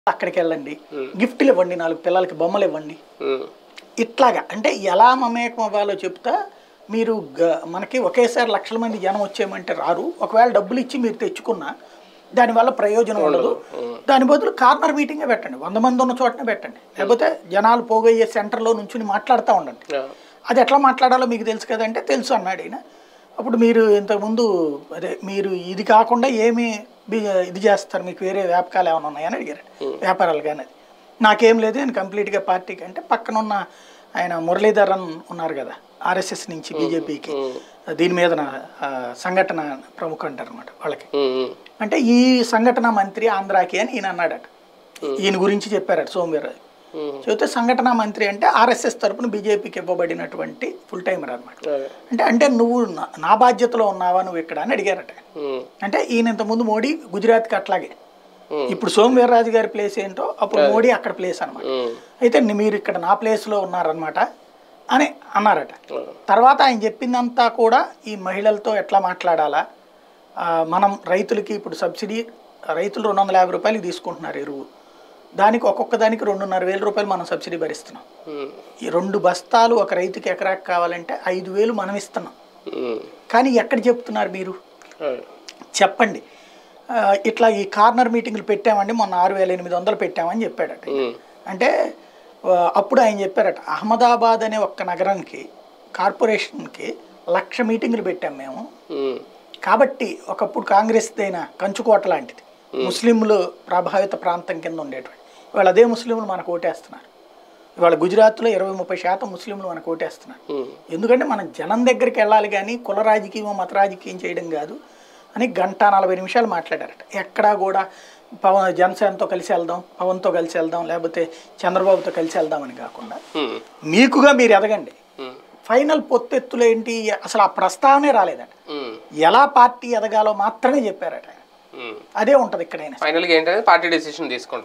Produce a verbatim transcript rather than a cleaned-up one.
అక్కడికి వెళ్ళండి, గిఫ్ట్లు ఇవ్వండి, నాలుగు పిల్లలకి బొమ్మలు ఇవ్వండి, ఇట్లాగా అంటే ఎలా మమేకం అవ్వాలో చెప్తా. మీరు మనకి ఒకేసారి లక్షల మంది జనం వచ్చేయమంటే రారు. ఒకవేళ డబ్బులు ఇచ్చి మీరు తెచ్చుకున్నా దానివల్ల ప్రయోజనం ఉండదు. దాని బదులు కార్నర్ మీటింగే పెట్టండి, వంద మంది ఉన్న చోటనే పెట్టండి, లేకపోతే జనాలు పోగయ్యే సెంటర్లో నుంచి మాట్లాడుతూ ఉండండి. అది ఎట్లా మాట్లాడాలో మీకు తెలుసు కదంటే తెలుసు అన్నాడు ఈయన. అప్పుడు మీరు ఇంతకుముందు అదే మీరు ఇది కాకుండా ఏమి ఇది చేస్తారు, మీకు వేరే వ్యాపకాలు ఏమైనా ఉన్నాయని అడిగారు, వ్యాపారాలు కానీ. అది నాకేం లేదు, నేను కంప్లీట్గా పార్టీకి అంటే పక్కనున్న ఆయన మురళీధరన్ ఉన్నారు కదా ఆర్ఎస్ఎస్ నుంచి బీజేపీకి, దీని మీద సంఘటన ప్రముఖ అంటారు అనమాట వాళ్ళకి. అంటే ఈ సంఘటన మంత్రి ఆంధ్రాకి అని ఈయన అన్నాడట, ఈయన గురించి చెప్పారట సోమవీర్రాజు. చెబితే సంఘటన మంత్రి అంటే ఆర్ఎస్ఎస్ తరపున బీజేపీకి ఇవ్వబడినటువంటి ఫుల్ టైమర్ అనమాట. అంటే అంటే నువ్వు నా బాధ్యతలో ఉన్నావా నువ్వు ఇక్కడ అని అడిగారట. అంటే ఈయన ఇంతకుముందు మోడీ గుజరాత్కి అట్లాగే, ఇప్పుడు సోమవీర్రాజు గారి ప్లేస్ ఏంటో అప్పుడు మోడీ అక్కడ ప్లేస్ అనమాట. అయితే మీరు ఇక్కడ నా ప్లేస్లో ఉన్నారనమాట అని అన్నారట. తర్వాత ఆయన చెప్పిందంతా కూడా ఈ మహిళలతో ఎట్లా మాట్లాడాలా, మనం రైతులకి ఇప్పుడు సబ్సిడీ రైతులు రెండు వందల యాభై రూపాయలకి తీసుకుంటున్నారు ఎరువు, దానికి ఒక్కొక్క దానికి రెండున్నర వేల రూపాయలు మనం సబ్సిడీ భరిస్తున్నాం. ఈ రెండు బస్తాలు ఒక రైతుకి ఎకరాకి కావాలంటే ఐదు వేలు మనం ఇస్తున్నాం. కానీ ఎక్కడ చెప్తున్నారు మీరు చెప్పండి. ఇట్లా ఈ కార్నర్ మీటింగ్లు పెట్టామండి, మొన్న ఆరు వేల ఎనిమిది వందలు పెట్టామని చెప్పాడట. అంటే అప్పుడు ఆయన చెప్పారట, అహ్మదాబాద్ అనే ఒక్క నగరానికి కార్పొరేషన్కి లక్ష మీటింగులు పెట్టాం మేము. కాబట్టి ఒకప్పుడు కాంగ్రెస్ అయినా కంచుకోట లాంటిది, ముస్లింలు ప్రభావిత ప్రాంతం కింద ఉండేటువంటి, ఇవాళ అదే ముస్లింలు మనకు ఓటేస్తున్నారు. ఇవాళ గుజరాత్లో ఇరవై ముప్పై శాతం ముస్లింలు మనకు ఓటేస్తున్నారు. ఎందుకంటే మనం జనం దగ్గరికి వెళ్ళాలి కానీ కుల రాజకీయం మత రాజకీయం చేయడం కాదు అని గంట నలభై నిమిషాలు మాట్లాడారట. ఎక్కడా కూడా పవన్ జనసేనతో కలిసి వెళ్దాం, పవన్తో కలిసి వెళ్దాం, లేకపోతే చంద్రబాబుతో కలిసి వెళ్దామని కాకుండా మీకుగా మీరు ఎదగండి. ఫైనల్ పొత్తెత్తులు ఏంటి అసలు ఆ ప్రస్తావనే రాలేదట. ఎలా పార్టీ ఎదగాలో మాత్రమే చెప్పారట. అదే ఉంటది ఇక్కడైనా. ఫైనల్ గా ఏంటంటే పార్టీ డెసిషన్ తీసుకుంటారు.